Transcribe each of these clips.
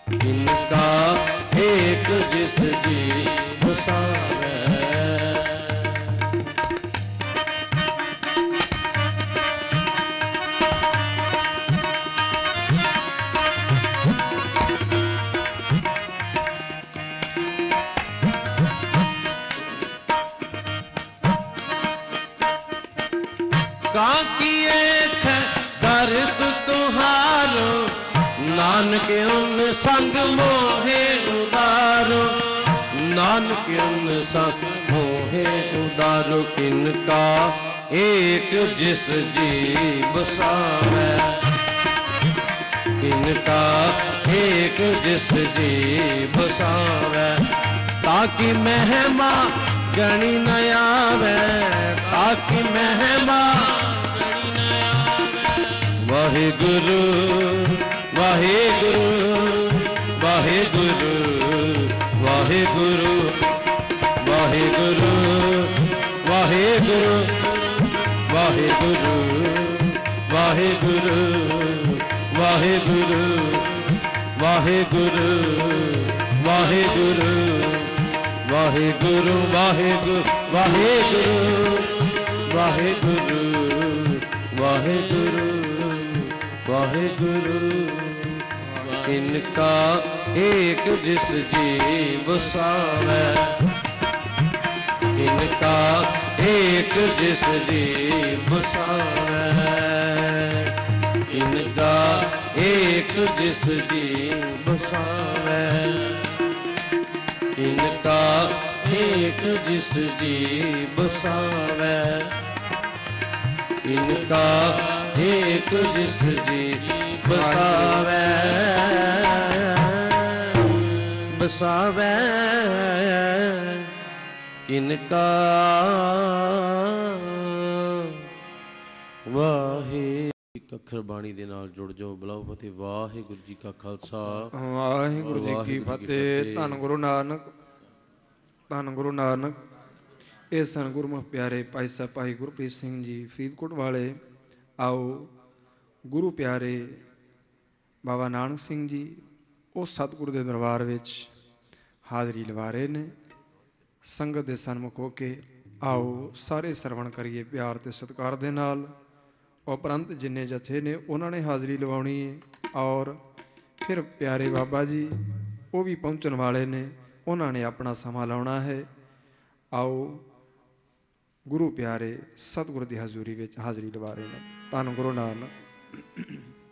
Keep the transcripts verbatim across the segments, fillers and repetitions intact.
इनका एक जिस जी बसावे। काकिए दर्श तुहारो नानक उन संग मोहे उदारो। नानक उन संग मोहे उदारो। किनका एक जिस जी बसावे। किनका एक जिस जी बसावे। ताकि महिमा गणी न आवे। ताकि महिमा वाहिगुरु वाहिगुरु वाहिगुरु वाहिगुरु वाहिगुरु वाहिगुरु वाहिगुरु वाहिगुरु वाहिगुरु वाहिगुरु वाहिगुरु वाहिगुरु वाहिगुरु वाहिगुरु वाहिगुरु वाहिगुरु वाहिगुरु। इनका एक जिस जी बसावे। इनका एक जिस जी बसावे। इनका एक जिस जी बसावे। इनका एक जिस जी बसावे। इनका एक जिस जी बसावे। बसावे इनका वाहे। ਅੱਖਰ ਬਾਣੀ ਦੇ ਨਾਲ ਜੁੜ ਜਾਓ। ਬੁਲਾਓ ਫਤਿਹ। ਵਾਹਿਗੁਰੂ ਜੀ ਕਾ ਖਾਲਸਾ ਵਾਹਿਗੁਰੂ ਜੀ ਕੀ ਫਤਿਹ। ਧੰਨ ਗੁਰੂ ਨਾਨਕ ਧੰਨ ਗੁਰੂ ਨਾਨਕ। ਇਹ ਸਨ ਗੁਰਮੁਖ ਪਿਆਰੇ ਭਾਈ ਸਾਹਿਬ ਭਾਈ ਗੁਰਪ੍ਰੀਤ ਸਿੰਘ ਜੀ ਫਰੀਦਕੋਟ ਵਾਲੇ। ਆਓ ਗੁਰੂ ਪਿਆਰੇ ਬਾਬਾ ਨਾਨਕ ਸਿੰਘ ਜੀ ਉਹ ਸਤਿਗੁਰੂ ਦੇ ਦਰਬਾਰ ਵਿੱਚ ਹਾਜ਼ਰੀ ਲਵਾ ਰਹੇ ਨੇ। ਸੰਗਤ ਦੇ ਸਨਮੁਖ ਹੋ ਕੇ ਆਓ ਸਾਰੇ ਸਰਵਣ ਕਰੀਏ ਪਿਆਰ ਅਤੇ ਸਤਿਕਾਰ ਦੇ ਨਾਲ। ਉਪਰੰਤ ਜਿੰਨੇ ਜਥੇ ਨੇ ਉਹਨਾਂ ਨੇ ਹਾਜ਼ਰੀ ਲਵਾਉਣੀ ਹੈ। ਔਰ ਫਿਰ ਪਿਆਰੇ ਬਾਬਾ ਜੀ ਉਹ ਵੀ ਪਹੁੰਚਣ ਵਾਲੇ ਨੇ, ਉਹਨਾਂ ਨੇ ਆਪਣਾ ਸਮਾਂ ਲਾਉਣਾ ਹੈ। ਆਓ ਗੁਰੂ ਪਿਆਰੇ ਸਤਿਗੁਰ ਦੀ ਹਜ਼ੂਰੀ ਵਿੱਚ ਹਾਜ਼ਰੀ ਲਵਾ ਰਹੇ ਨੇ। ਧੰਨ ਗੁਰੂ ਨਾਨਕ।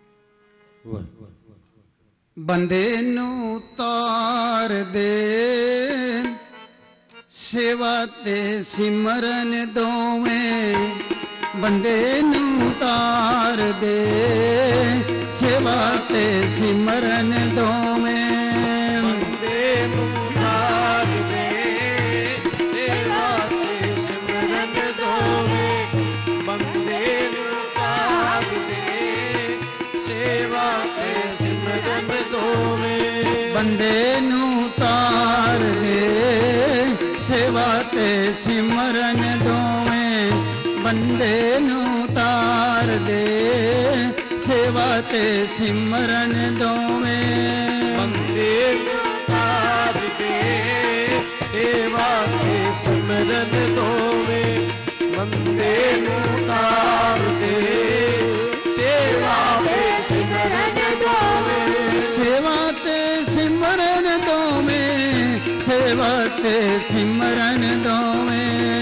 ਬੰਦੇ ਨੂੰ ਤਾਰ ਦੇ ਸੇਵਾ ਤੇ ਸਿਮਰਨ ਦੋਵੇਂ। ਬੰਦੇ ਨੂੰ ਤਾਰ ਦੇ ਸੇਵਾ ਤੇ ਸਿਮਰਨ ਦੋਵੇਂ। ਬੰਦੇ ਨੂੰ ਤਾਰ ਦੇ ਸੇਵਾ ਤੇ ਸਿਮਰਨ ਦੋਵੇਂ। ਬੰਦੇ ਨੂੰ ਤਾਰ ਦੇ ਸੇਵਾ ਤੇ ਸਿਮਰਨ ਦੋਵੇਂ। ਬੰਦੇ ਨੂੰ ਤਾਰ ਦੇ ਸੇਵਾ ਤੇ ਸਿਮਰਨ ਦੋਵੇਂ। ਬੰਦੇ ਨੂੰ ਤਾਰ ਦੇ ਸੇਵਾ ਤੇ ਸਿਮਰਨ ਦੋਵੇਂ। ਬੰਦੇ ਨੂੰ ਤਾਰ ਦੇ ਸੇਵਾ ਤੇ ਸਿਮਰਨ ਦੋਵੇਂ। ਬੰਦੇ ਨੂੰ ਤਾਰ ਦੇ ਸੇਵਾ ਤੇ ਸਿਮਰਨ ਦੋਵੇਂ। ਸੇਵਾ ਤੇ ਸਿਮਰਨ ਦੋਵੇਂ। ਸੇਵਾ ਤੇ ਸਿਮਰਨ ਦੋਵੇਂ।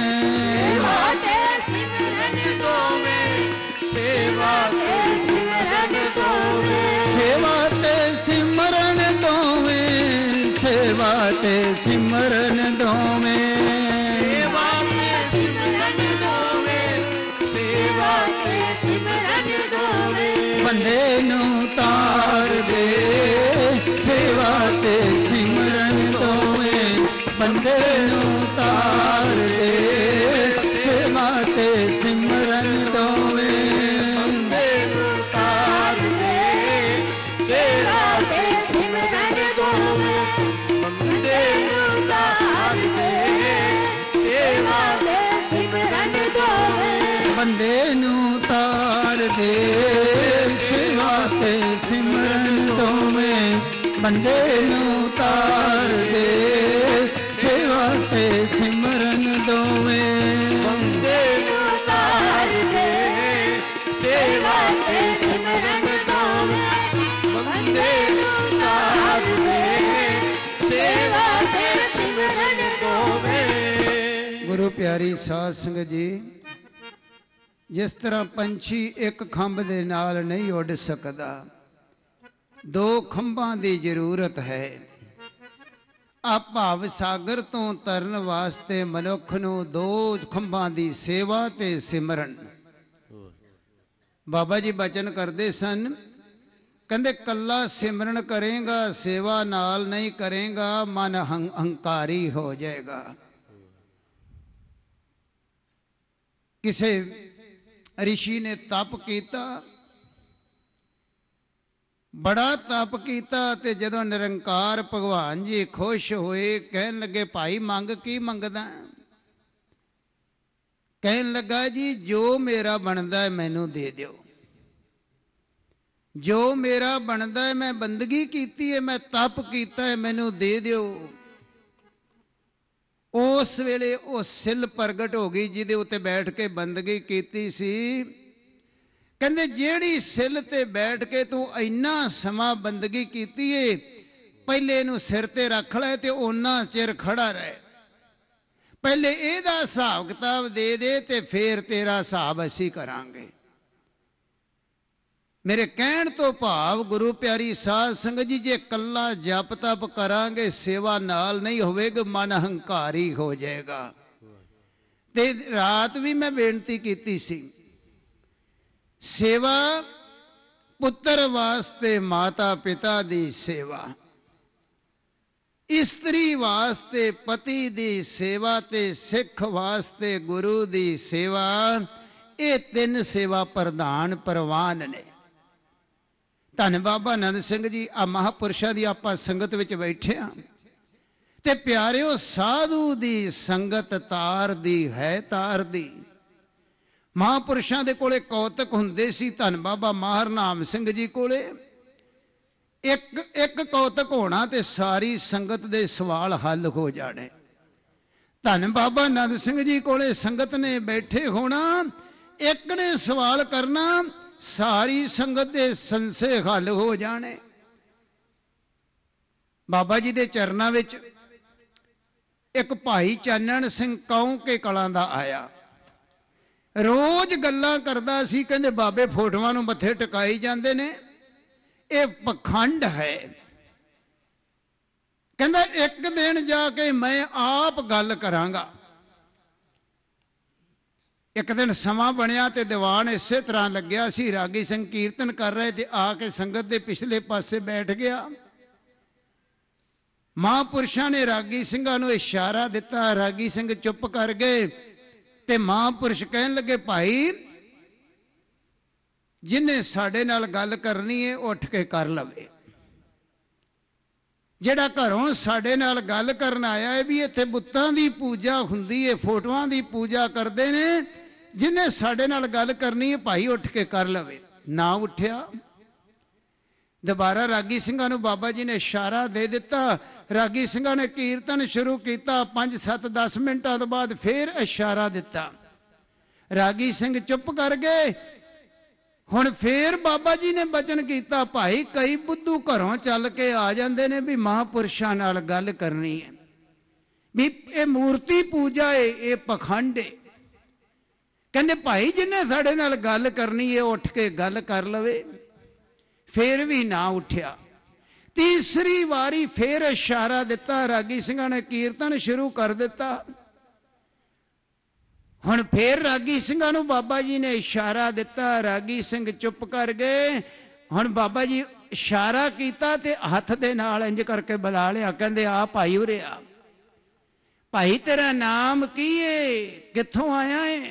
ਸੇਵਾ ਤੇ ਸਿਮਰਨ ਦੋਵੇਂ। ਸੇਵਾ ਤੇ ਸਿਮਰਨ ਦੋਵੇਂ। ਸੇਵਾ ਤੇ ਸਿਮਰਨ ਦੋਵੇਂ। ਸੇਵਾ ਤੇ ਸਿਮਰਨ ਦੋਵੇਂ। ਸੇਵਾ ਤੇ ਸਿਮਰਨ ਦੋਵੇਂ। ਬੰਦੇ ਨੂੰ ਤਾਰ ਦੇ ਸੇਵਾ ਤੇ ਸਿਮਰਨ ਦੋਵੇਂ। ਬੰਦੇ ਨੂੰ ਤਾਰ ਦੇ ਸੇਵਾ ਤੇ ਸਿਮਰਨ ਦੋਵੇਂ। ਬੰਦੇ ਨੂੰ ਤਾਰ ਦੇ ਸੇਵਾ ਤੇ ਸਿਮਰਨ ਦੋਵੇਂ। ਬੰਦੇ ਨੂੰ ਤਾਰ ਦੇ ਸੇਵਾ ਤੇ ਸਿਮਰਨ ਦੋਵੇਂ ਬੰਦੇ ਨੂੰ ਤਾਰ ਦੇ ਸੇਵਾ ਤੇ ਸਿਮਰਨ ਦੋਵੇਂ ਬੰਦੇ ਨੂੰ ਤਾਰ ਦੇ ਸੇਵਾ ਤੇ ਸਿਮਰਨ ਦੋਵੇਂ। ਗੁਰੂ ਪਿਆਰੀ ਸਾਧ ਸੰਗਤ ਜੀ, ਜਿਸ ਤਰ੍ਹਾਂ ਪੰਛੀ ਇੱਕ ਖੰਭ ਦੇ ਨਾਲ ਨਹੀਂ ਉੱਡ ਸਕਦਾ, ਦੋ ਖੰਭਾਂ ਦੀ ਜ਼ਰੂਰਤ ਹੈ। ਆ ਭਾਵ ਸਾਗਰ ਤੋਂ ਤਰਨ ਵਾਸਤੇ ਮਨੁੱਖ ਨੂੰ ਦੋ ਖੰਭਾਂ ਦੀ ਸੇਵਾ ਤੇ ਸਿਮਰਨ। ਬਾਬਾ ਜੀ ਬਚਨ ਕਰਦੇ ਸਨ, ਕਹਿੰਦੇ ਕੱਲਾ ਸਿਮਰਨ ਕਰੇਗਾ, ਸੇਵਾ ਨਾਲ ਨਹੀਂ ਕਰੇਗਾ, ਮਨ ਹੰਕਾਰੀ ਹੋ ਜਾਏਗਾ। ਕਿਸੇ ਰਿਸ਼ੀ ਨੇ ਤਪ ਕੀਤਾ, ਬੜਾ ਤਪ ਕੀਤਾ, ਤੇ ਜਦੋਂ ਨਿਰੰਕਾਰ ਭਗਵਾਨ ਜੀ ਖੁਸ਼ ਹੋਏ, ਕਹਿਣ ਲੱਗੇ ਭਾਈ ਮੰਗ ਕੀ ਮੰਗਦਾ? ਕਹਿਣ ਲੱਗਾ ਜੀ ਜੋ ਮੇਰਾ ਬਣਦਾ ਹੈ ਮੈਨੂੰ ਦੇ ਦਿਓ, ਜੋ ਮੇਰਾ ਬਣਦਾ ਹੈ, ਮੈਂ ਬੰਦਗੀ ਕੀਤੀ ਹੈ, ਮੈਂ ਤਪ ਕੀਤਾ ਹੈ, ਮੈਨੂੰ ਦੇ ਦਿਓ। ਉਸ ਵੇਲੇ ਉਹ ਸਿਲ ਪ੍ਰਗਟ ਹੋ ਗਈ ਜਿਹਦੇ ਉੱਤੇ ਬੈਠ ਕੇ ਬੰਦਗੀ ਕੀਤੀ ਸੀ। ਕਹਿੰਦੇ ਜਿਹੜੀ ਸਿਲ ਤੇ ਬੈਠ ਕੇ ਤੂੰ ਇੰਨਾ ਸਮਾਂ ਬੰਦਗੀ ਕੀਤੀ ਏ, ਪਹਿਲੇ ਇਹਨੂੰ ਸਿਰ ਤੇ ਰੱਖ ਲੈ ਤੇ ਓਨਾ ਚਿਰ ਖੜਾ ਰਹਿ, ਪਹਿਲੇ ਇਹਦਾ ਹਿਸਾਬ ਕਿਤਾਬ ਦੇ ਦੇ ਤੇ ਫੇਰ ਤੇਰਾ ਹਿਸਾਬ ਅਸੀਂ ਕਰਾਂਗੇ। ਮੇਰੇ ਕਹਿਣ ਤੋਂ ਭਾਵ ਗੁਰੂ ਪਿਆਰੀ ਸਾਧ ਸੰਗਤ ਜੀ, ਜੇ ਕੱਲਾ ਜਪ ਤਪ ਕਰਾਂਗੇ, ਸੇਵਾ ਨਾਲ ਨਹੀਂ ਹੋਵੇਗਾ, ਮਨ ਹੰਕਾਰੀ ਹੋ ਜਾਏਗਾ। ਤੇ ਰਾਤ ਵੀ ਮੈਂ ਬੇਨਤੀ ਕੀਤੀ ਸੀ, ਸੇਵਾ ਪੁੱਤਰ ਵਾਸਤੇ ਮਾਤਾ ਪਿਤਾ ਦੀ ਸੇਵਾ, ਇਸਤਰੀ ਵਾਸਤੇ ਪਤੀ ਦੀ ਸੇਵਾ, ਤੇ ਸਿੱਖ ਵਾਸਤੇ ਗੁਰੂ ਦੀ ਸੇਵਾ। ਇਹ ਤਿੰਨ ਸੇਵਾ ਪ੍ਰਧਾਨ ਪ੍ਰਵਾਨ ਨੇ। ਧੰਨ ਬਾਬਾ ਆਨੰਦ ਸਿੰਘ ਜੀ, ਆ ਮਹਾਂਪੁਰਸ਼ਾਂ ਦੀ ਆਪਾਂ ਸੰਗਤ ਵਿੱਚ ਬੈਠੇ ਹਾਂ, ਤੇ ਪਿਆਰਿਓ ਸਾਧੂ ਦੀ ਸੰਗਤ ਤਾਰ ਦੀ ਹੈ, ਤਾਰ ਦੀ। ਮਹਾਂਪੁਰਸ਼ਾਂ ਦੇ ਕੋਲੇ ਕੌਤਕ ਹੁੰਦੇ ਸੀ। ਧੰਨ ਬਾਬਾ ਮਾਹਰ ਨਾਮ ਸਿੰਘ ਜੀ ਕੋਲੇ ਇੱਕ ਇੱਕ ਕੌਤਕ ਹੋਣਾ ਤੇ ਸਾਰੀ ਸੰਗਤ ਦੇ ਸਵਾਲ ਹੱਲ ਹੋ ਜਾਣੇ। ਧੰਨ ਬਾਬਾ ਆਨੰਦ ਸਿੰਘ ਜੀ ਕੋਲੇ ਸੰਗਤ ਨੇ ਬੈਠੇ ਹੋਣਾ, ਇੱਕ ਨੇ ਸਵਾਲ ਕਰਨਾ, ਸਾਰੀ ਸੰਗਤ ਦੇ ਸੰਸ਼ੇ ਹੱਲ ਹੋ ਜਾਣੇ। ਬਾਬਾ ਜੀ ਦੇ ਚਰਨਾਂ ਵਿੱਚ ਇੱਕ ਭਾਈ ਚਾਨਣ ਸਿੰਘ ਕੌਂ ਕੇ ਕਲਾਂ ਦਾ ਆਇਆ, ਰੋਜ਼ ਗੱਲਾਂ ਕਰਦਾ ਸੀ। ਕਹਿੰਦੇ ਬਾਬੇ ਫੋਟੋਆਂ ਨੂੰ ਮੱਥੇ ਟਿਕਾਈ ਜਾਂਦੇ ਨੇ, ਇਹ ਪਖੰਡ ਹੈ। ਕਹਿੰਦਾ ਇੱਕ ਦਿਨ ਜਾ ਕੇ ਮੈਂ ਆਪ ਗੱਲ ਕਰਾਂਗਾ। ਇੱਕ ਦਿਨ ਸਮਾਂ ਬਣਿਆ ਤੇ ਦੀਵਾਨ ਇਸੇ ਤਰ੍ਹਾਂ ਲੱਗਿਆ ਸੀ, ਰਾਗੀ ਸਿੰਘ ਕੀਰਤਨ ਕਰ ਰਹੇ ਤੇ ਆ ਕੇ ਸੰਗਤ ਦੇ ਪਿਛਲੇ ਪਾਸੇ ਬੈਠ ਗਿਆ। ਮਹਾਂਪੁਰਸ਼ਾਂ ਨੇ ਰਾਗੀ ਸਿੰਘਾਂ ਨੂੰ ਇਸ਼ਾਰਾ ਦਿੱਤਾ, ਰਾਗੀ ਸਿੰਘ ਚੁੱਪ ਕਰ ਗਏ। ਤੇ ਮਹਾਂਪੁਰਸ਼ ਕਹਿਣ ਲੱਗੇ, ਭਾਈ ਜਿਹਨੇ ਸਾਡੇ ਨਾਲ ਗੱਲ ਕਰਨੀ ਹੈ ਉੱਠ ਕੇ ਕਰ ਲਵੇ। ਜਿਹੜਾ ਘਰੋਂ ਸਾਡੇ ਨਾਲ ਗੱਲ ਕਰਨ ਆਇਆ ਹੈ ਵੀ ਇੱਥੇ ਬੁੱਤਾਂ ਦੀ ਪੂਜਾ ਹੁੰਦੀ ਹੈ, ਫੋਟੋਆਂ ਦੀ ਪੂਜਾ ਕਰਦੇ ਨੇ, ਜਿਹਨੇ ਸਾਡੇ ਨਾਲ ਗੱਲ ਕਰਨੀ ਹੈ ਭਾਈ ਉੱਠ ਕੇ ਕਰ ਲਵੇ। ਨਾ ਉੱਠਿਆ। ਦੁਬਾਰਾ ਰਾਗੀ ਸਿੰਘਾਂ ਨੂੰ ਬਾਬਾ ਜੀ ਨੇ ਇਸ਼ਾਰਾ ਦੇ ਦਿੱਤਾ। ਰਾਗੀ ਸਿੰਘਾਂ ਨੇ ਕੀਰਤਨ ਸ਼ੁਰੂ ਕੀਤਾ। ਪੰਜ ਸੱਤ ਦਸ ਮਿੰਟਾਂ ਤੋਂ ਬਾਅਦ ਫੇਰ ਇਸ਼ਾਰਾ ਦਿੱਤਾ। ਰਾਗੀ ਸਿੰਘ ਚੁੱਪ ਕਰ ਗਏ। ਹੁਣ ਫੇਰ ਬਾਬਾ ਜੀ ਨੇ ਬਚਨ ਕੀਤਾ, ਭਾਈ ਕਈ ਬੁੱਧੂ ਘਰੋਂ ਚੱਲ ਕੇ ਆ ਜਾਂਦੇ ਨੇ ਵੀ ਮਹਾਂਪੁਰਸ਼ਾਂ ਨਾਲ ਗੱਲ ਕਰਨੀ ਹੈ, ਵੀ ਇਹ ਮੂਰਤੀ ਪੂਜਾ ਹੈ, ਇਹ ਪਖੰਡ ਹੈ। ਕਹਿੰਦੇ ਭਾਈ ਜਿਹਨੇ ਸਾਡੇ ਨਾਲ ਗੱਲ ਕਰਨੀ ਹੈ ਉੱਠ ਕੇ ਗੱਲ ਕਰ ਲਵੇ। ਫੇਰ ਵੀ ਨਾ ਉੱਠਿਆ। ਤੀਸਰੀ ਵਾਰੀ ਫੇਰ ਇਸ਼ਾਰਾ ਦਿੱਤਾ। ਰਾਗੀ ਸਿੰਘਾਂ ਨੇ ਕੀਰਤਨ ਸ਼ੁਰੂ ਕਰ ਦਿੱਤਾ। ਹੁਣ ਫੇਰ ਰਾਗੀ ਸਿੰਘਾਂ ਨੂੰ ਬਾਬਾ ਜੀ ਨੇ ਇਸ਼ਾਰਾ ਦਿੱਤਾ। ਰਾਗੀ ਸਿੰਘ ਚੁੱਪ ਕਰ ਗਏ। ਹੁਣ ਬਾਬਾ ਜੀ ਇਸ਼ਾਰਾ ਕੀਤਾ ਤੇ ਹੱਥ ਦੇ ਨਾਲ ਇੰਜ ਕਰਕੇ ਬੁਲਾ ਲਿਆ। ਕਹਿੰਦੇ ਆ ਭਾਈ ਉਰੇ ਆ। ਭਾਈ ਤੇਰਾ ਨਾਮ ਕੀ ਏ, ਕਿੱਥੋਂ ਆਇਆ ਏ?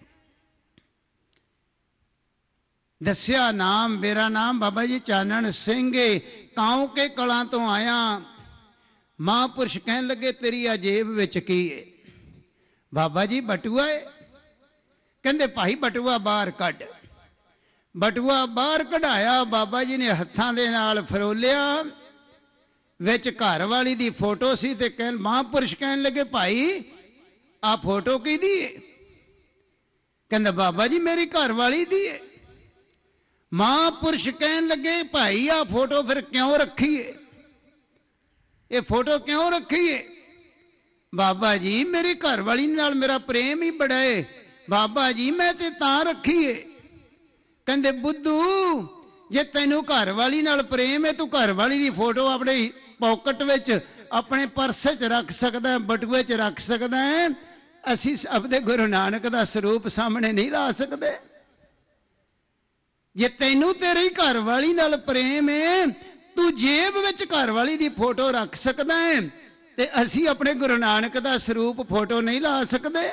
ਦੱਸਿਆ ਨਾਮ। ਮੇਰਾ ਨਾਮ ਬਾਬਾ ਜੀ ਚਾਨਣ ਸਿੰਘ ਏ, ਕਾਉਂ ਕੇ ਕਲਾਂ ਤੋਂ ਆਇਆ। ਮਹਾਂਪੁਰਸ਼ ਕਹਿਣ ਲੱਗੇ ਤੇਰੀ ਆ ਜੇਬ ਵਿੱਚ ਕੀ ਏ? ਬਾਬਾ ਜੀ ਬਟੂਆ ਏ। ਕਹਿੰਦੇ ਭਾਈ ਬਟੂਆ ਬਾਹਰ ਕੱਢ। ਬਟੂਆ ਬਾਹਰ ਕਢਾਇਆ। ਬਾਬਾ ਜੀ ਨੇ ਹੱਥਾਂ ਦੇ ਨਾਲ ਫਰੋਲਿਆ ਵਿੱਚ ਘਰ ਵਾਲੀ ਦੀ ਫੋਟੋ ਸੀ ਤੇ ਕਹਿਣ ਮਹਾਂਪੁਰਸ਼ ਕਹਿਣ ਲੱਗੇ ਭਾਈ ਆ ਫੋਟੋ ਕਿਹਦੀ ਹੈ? ਕਹਿੰਦਾ ਬਾਬਾ ਜੀ ਮੇਰੀ ਘਰ ਵਾਲੀ ਦੀ ਹੈ। ਮਹਾਂਪੁਰਸ਼ ਕਹਿਣ ਲੱਗੇ ਭਾਈ ਆ ਫੋਟੋ ਫਿਰ ਕਿਉਂ ਰੱਖੀ ਹੈ? ਇਹ ਫੋਟੋ ਕਿਉਂ ਰੱਖੀ ਹੈ? ਬਾਬਾ ਜੀ ਮੇਰੀ ਘਰ ਵਾਲੀ ਨਾਲ ਮੇਰਾ ਪ੍ਰੇਮ ਹੀ ਬੜਾ ਹੈ। ਬਾਬਾ ਜੀ ਮੈਂ ਤੇ ਤਾਂ ਰੱਖੀ ਹੈ। ਕਹਿੰਦੇ ਬੁੱਧੂ ਜੇ ਤੈਨੂੰ ਘਰ ਵਾਲੀ ਨਾਲ ਪ੍ਰੇਮ ਹੈ ਤੂੰ ਘਰ ਵਾਲੀ ਦੀ ਫੋਟੋ ਆਪਣੇ ਪੌਕਟ ਵਿੱਚ ਆਪਣੇ ਪਰਸ 'ਚ ਰੱਖ ਸਕਦਾ, ਬਟੂਏ 'ਚ ਰੱਖ ਸਕਦਾ ਹੈ। ਅਸੀਂ ਆਪਣੇ ਗੁਰੂ ਨਾਨਕ ਦਾ ਸਰੂਪ ਸਾਹਮਣੇ ਨਹੀਂ ਲਾ ਸਕਦੇ। ਜੇ ਤੈਨੂੰ ਤੇਰੀ ਘਰ ਵਾਲੀ ਨਾਲ ਪ੍ਰੇਮ ਹੈ ਤੂੰ ਜੇਬ ਵਿੱਚ ਘਰ ਵਾਲੀ ਦੀ ਫੋਟੋ ਰੱਖ ਸਕਦਾ ਹੈ ਤੇ ਅਸੀਂ ਆਪਣੇ ਗੁਰੂ ਨਾਨਕ ਦਾ ਸਰੂਪ ਫੋਟੋ ਨਹੀਂ ਲਾ ਸਕਦੇ।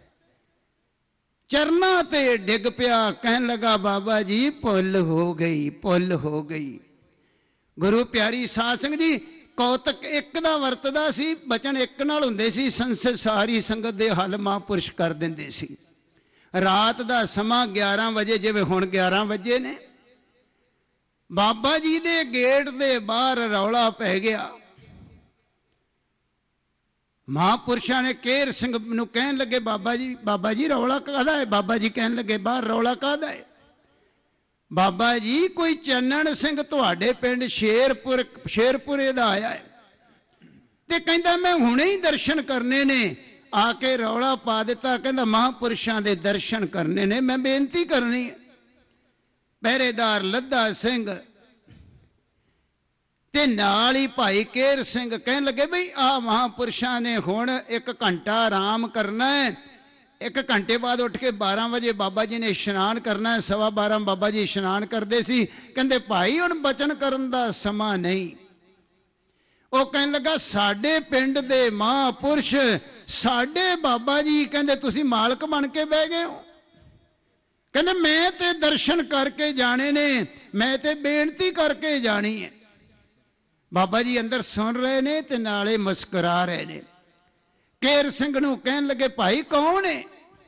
ਚਰਨਾਂ ਤੇ ਡਿੱਗ ਪਿਆ, ਕਹਿਣ ਲੱਗਾ ਬਾਬਾ ਜੀ ਭੁੱਲ ਹੋ ਗਈ, ਭੁੱਲ ਹੋ ਗਈ। ਗੁਰੂ ਪਿਆਰੀ ਸਾਧ ਸੰਗਤ ਜੀ ਕੌਤਕ ਇੱਕ ਦਾ ਵਰਤਦਾ ਸੀ, ਬਚਨ ਇੱਕ ਨਾਲ ਹੁੰਦੇ ਸੀ। ਸੰਸਦ ਸਾਰੀ ਸੰਗਤ ਦੇ ਹੱਲ ਮਹਾਂਪੁਰਸ਼ ਕਰ ਦਿੰਦੇ ਸੀ। ਰਾਤ ਦਾ ਸਮਾਂ ਗਿਆਰਾਂ ਵਜੇ, ਜਿਵੇਂ ਹੁਣ ਗਿਆਰਾਂ ਵਜੇ ਨੇ, ਬਾਬਾ ਜੀ ਦੇ ਗੇਟ ਦੇ ਬਾਹਰ ਰੌਲਾ ਪੈ ਗਿਆ। ਮਹਾਂਪੁਰਸ਼ਾਂ ਨੇ ਕੇਰ ਸਿੰਘ ਨੂੰ ਕਹਿਣ ਲੱਗੇ ਬਾਬਾ ਜੀ ਬਾਬਾ ਜੀ ਰੌਲਾ ਕਾਹਦਾ ਹੈ? ਬਾਬਾ ਜੀ ਕਹਿਣ ਲੱਗੇ ਬਾਹਰ ਰੌਲਾ ਕਾਹਦਾ ਹੈ? ਬਾਬਾ ਜੀ ਕੋਈ ਚੰਨਣ ਸਿੰਘ ਤੁਹਾਡੇ ਪਿੰਡ ਸ਼ੇਰਪੁਰ ਸ਼ੇਰਪੁਰੇ ਦਾ ਆਇਆ ਹੈ ਤੇ ਕਹਿੰਦਾ ਮੈਂ ਹੁਣੇ ਹੀ ਦਰਸ਼ਨ ਕਰਨੇ ਨੇ। ਆ ਕੇ ਰੌਲਾ ਪਾ ਦਿੱਤਾ, ਕਹਿੰਦਾ ਮਹਾਂਪੁਰਸ਼ਾਂ ਦੇ ਦਰਸ਼ਨ ਕਰਨੇ ਨੇ, ਮੈਂ ਬੇਨਤੀ ਕਰਨੀ ਹੈ। ਪਹਿਰੇਦਾਰ ਲੱਧਾ ਸਿੰਘ ਤੇ ਨਾਲ ਹੀ ਭਾਈ ਕੇਰ ਸਿੰਘ ਕਹਿਣ ਲੱਗੇ ਬਈ ਆ ਮਹਾਂਪੁਰਸ਼ਾਂ ਨੇ ਹੁਣ ਇੱਕ ਘੰਟਾ ਆਰਾਮ ਕਰਨਾ ਹੈ। ਇੱਕ ਘੰਟੇ ਬਾਅਦ ਉੱਠ ਕੇ ਬਾਰਾਂ ਵਜੇ ਬਾਬਾ ਜੀ ਨੇ ਇਸ਼ਨਾਨ ਕਰਨਾ ਹੈ। ਸਵਾ ਬਾਰਾਂ ਬਾਬਾ ਜੀ ਇਸ਼ਨਾਨ ਕਰਦੇ ਸੀ। ਕਹਿੰਦੇ ਭਾਈ ਹੁਣ ਬਚਨ ਕਰਨ ਦਾ ਸਮਾਂ ਨਹੀਂ। ਉਹ ਕਹਿਣ ਲੱਗਾ ਸਾਡੇ ਪਿੰਡ ਦੇ ਮਹਾਂਪੁਰਸ਼ ਸਾਡੇ ਬਾਬਾ ਜੀ ਕਹਿੰਦੇ ਤੁਸੀਂ ਮਾਲਕ ਬਣ ਕੇ ਬਹਿ ਗਏ ਹੋ। ਕਹਿੰਦੇ ਮੈਂ ਤੇ ਦਰਸ਼ਨ ਕਰਕੇ ਜਾਣੇ ਨੇ, ਮੈਂ ਤੇ ਬੇਨਤੀ ਕਰਕੇ ਜਾਣੀ ਹੈ। ਬਾਬਾ ਜੀ ਅੰਦਰ ਸੁਣ ਰਹੇ ਨੇ ਤੇ ਨਾਲੇ ਮੁਸਕਰਾ ਰਹੇ ਨੇ। ਕੇਰ ਸਿੰਘ ਨੂੰ ਕਹਿਣ ਲੱਗੇ ਭਾਈ ਕੌਣ ਹੈ?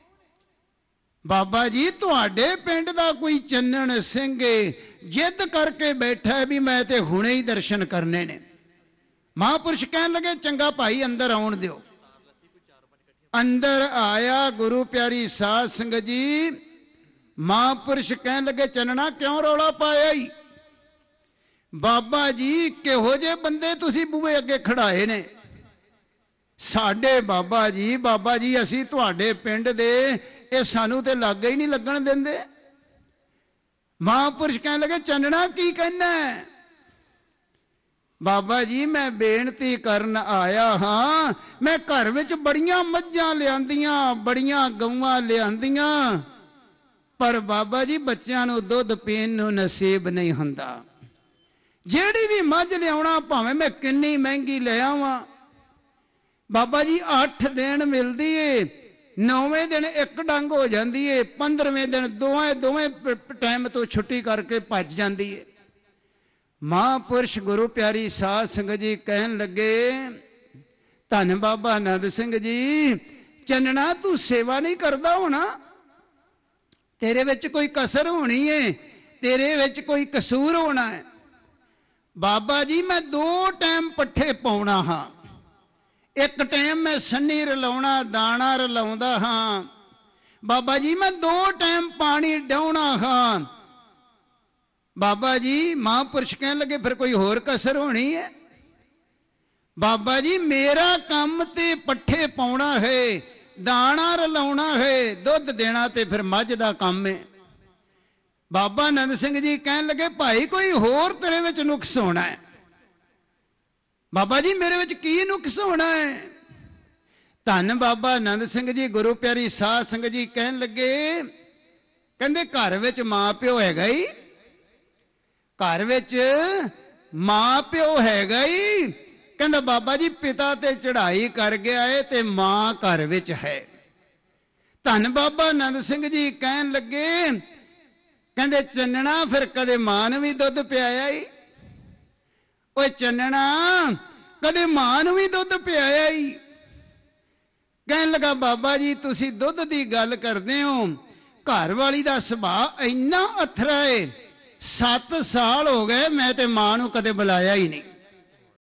ਬਾਬਾ ਜੀ ਤੁਹਾਡੇ ਪਿੰਡ ਦਾ ਕੋਈ ਚੰਨਣ ਸਿੰਘ ਏ, ਜਿੱਦ ਕਰਕੇ ਬੈਠਾ ਵੀ ਮੈਂ ਤੇ ਹੁਣੇ ਹੀ ਦਰਸ਼ਨ ਕਰਨੇ ਨੇ। ਮਹਾਂਪੁਰਸ਼ ਕਹਿਣ ਲੱਗੇ ਚੰਗਾ ਭਾਈ ਅੰਦਰ ਆਉਣ ਦਿਓ। ਅੰਦਰ ਆਇਆ ਗੁਰੂ ਪਿਆਰੀ ਸਾਧ ਸੰਗਤ ਜੀ। ਮਹਾਂਪੁਰਸ਼ ਕਹਿਣ ਲੱਗੇ ਚੰਨਣਾ ਕਿਉਂ ਰੌਲਾ ਪਾਇਆ ਈ? ਬਾਬਾ ਜੀ ਕਿਹੋ ਜਿਹੇ ਬੰਦੇ ਤੁਸੀਂ ਬੂਹੇ ਅੱਗੇ ਖੜਾਏ ਨੇ? ਸਾਡੇ ਬਾਬਾ ਜੀ ਬਾਬਾ ਜੀ ਅਸੀਂ ਤੁਹਾਡੇ ਪਿੰਡ ਦੇ, ਇਹ ਸਾਨੂੰ ਤੇ ਲਾਗੇ ਹੀ ਨਹੀਂ ਲੱਗਣ ਦਿੰਦੇ। ਮਹਾਂਪੁਰਸ਼ ਕਹਿਣ ਲੱਗੇ ਚੰਨਣਾ ਕੀ ਕਹਿਣਾ? ਬਾਬਾ ਜੀ ਮੈਂ ਬੇਨਤੀ ਕਰਨ ਆਇਆ ਹਾਂ। ਮੈਂ ਘਰ ਵਿੱਚ ਬੜੀਆਂ ਮੱਝਾਂ ਲਿਆਂਦੀਆਂ, ਬੜੀਆਂ ਗਊਆਂ ਲਿਆਂਦੀਆਂ, ਪਰ ਬਾਬਾ ਜੀ ਬੱਚਿਆਂ ਨੂੰ ਦੁੱਧ ਪੀਣ ਨੂੰ ਨਸੀਬ ਨਹੀਂ ਹੁੰਦਾ। ਜਿਹੜੀ ਵੀ ਮੱਝ ਲਿਆਉਣਾ ਭਾਵੇਂ ਮੈਂ ਕਿੰਨੀ ਮਹਿੰਗੀ ਲੈ ਆਵਾਂ, ਬਾਬਾ ਜੀ ਅੱਠ ਦਿਨ ਮਿਲਦੀ ਏ, ਨੌਵੇਂ ਦਿਨ ਇੱਕ ਡੰਗ ਹੋ ਜਾਂਦੀ ਏ, ਪੰਦਰਵੇਂ ਦਿਨ ਦੋਵੇਂ ਦੋਵੇਂ ਟਾਈਮ ਤੋਂ ਛੁੱਟੀ ਕਰਕੇ ਭੱਜ ਜਾਂਦੀ ਏ। ਮਹਾਂਪੁਰਸ਼ ਗੁਰੂ ਪਿਆਰੀ ਸਾਧ ਸੰਗਤ ਜੀ ਕਹਿਣ ਲੱਗੇ ਧੰਨ ਬਾਬਾ ਆਨੰਦ ਸਿੰਘ ਜੀ ਚੰਨਣਾ ਤੂੰ ਸੇਵਾ ਨਹੀਂ ਕਰਦਾ ਹੋਣਾ, ਤੇਰੇ ਵਿੱਚ ਕੋਈ ਕਸਰ ਹੋਣੀ ਏ, ਤੇਰੇ ਵਿੱਚ ਕੋਈ ਕਸੂਰ ਹੋਣਾ ਹੈ। ਬਾਬਾ ਜੀ ਮੈਂ ਦੋ ਟਾਈਮ ਪੱਠੇ ਪਾਉਣਾ ਹਾਂ, ਇੱਕ ਟਾਈਮ ਮੈਂ ਸੰਨੀ ਰਲਾਉਣਾ ਦਾਣਾ ਰਲਾਉਂਦਾ ਹਾਂ। ਬਾਬਾ ਜੀ ਮੈਂ ਦੋ ਟਾਈਮ ਪਾਣੀ ਡਾਉਣਾ ਹਾਂ। ਬਾਬਾ ਜੀ ਮਹਾਂਪੁਰਸ਼ ਕਹਿਣ ਲੱਗੇ ਫਿਰ ਕੋਈ ਹੋਰ ਕਸਰ ਹੋਣੀ ਹੈ? ਬਾਬਾ ਜੀ ਮੇਰਾ ਕੰਮ ਤੇ ਪੱਠੇ ਪਾਉਣਾ ਹੈ, ਦਾਣਾ ਰਲਾਉਣਾ ਹੈ, ਦੁੱਧ ਦੇਣਾ ਤੇ ਫਿਰ ਮੱਝ ਦਾ ਕੰਮ ਹੈ। ਬਾਬਾ ਆਨੰਦ ਸਿੰਘ ਜੀ ਕਹਿਣ ਲੱਗੇ ਭਾਈ ਕੋਈ ਹੋਰ ਤੇਰੇ ਵਿੱਚ ਨੁਕਸ ਹੋਣਾ ਹੈ। ਬਾਬਾ ਜੀ ਮੇਰੇ ਵਿੱਚ ਕੀ ਨੁਕਸ ਹੋਣਾ ਹੈ? ਧੰਨ ਬਾਬਾ ਆਨੰਦ ਸਿੰਘ ਜੀ ਗੁਰੂ ਪਿਆਰੀ ਸਾਧ ਸੰਗਤ ਜੀ ਕਹਿਣ ਲੱਗੇ ਕਹਿੰਦੇ ਘਰ ਵਿੱਚ ਮਾਂ ਪਿਓ ਹੈਗਾ ਹੀ, ਘਰ ਵਿੱਚ ਮਾਂ ਪਿਓ ਹੈਗਾ ਹੀ। ਕਹਿੰਦਾ ਬਾਬਾ ਜੀ ਪਿਤਾ ਤੇ ਚੜ੍ਹਾਈ ਕਰ ਗਿਆ ਏ ਤੇ ਮਾਂ ਘਰ ਵਿੱਚ ਹੈ। ਧੰਨ ਬਾਬਾ ਆਨੰਦ ਸਿੰਘ ਜੀ ਕਹਿਣ ਲੱਗੇ ਕਹਿੰਦੇ ਚੰਨਣਾ ਫਿਰ ਕਦੇ ਮਾਂ ਨੂੰ ਵੀ ਦੁੱਧ ਪਿਆਇਆ ਈ? ਓਏ ਚੰਨਣਾ ਕਦੇ ਮਾਂ ਨੂੰ ਵੀ ਦੁੱਧ ਪਿਆਇਆ ਈ? ਕਹਿਣ ਲੱਗਾ ਬਾਬਾ ਜੀ ਤੁਸੀਂ ਦੁੱਧ ਦੀ ਗੱਲ ਕਰਦੇ ਹੋ, ਘਰ ਵਾਲੀ ਦਾ ਸੁਭਾਅ ਇੰਨਾ ਅਥਰਾ ਏ, ਸੱਤ ਸਾਲ ਹੋ ਗਏ ਮੈਂ ਤੇ ਮਾਂ ਨੂੰ ਕਦੇ ਬੁਲਾਇਆ ਹੀ ਨਹੀਂ।